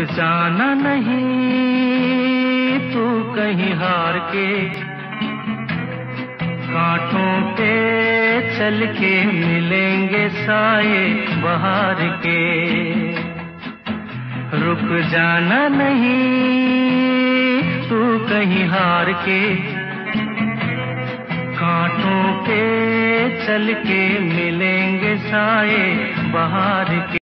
जाना नहीं तू कहीं हार के, कांटों पे चल के मिलेंगे साए बहार के। रुक जाना नहीं तू कहीं हार के, कांटों पे चल के मिलेंगे साए बहार के।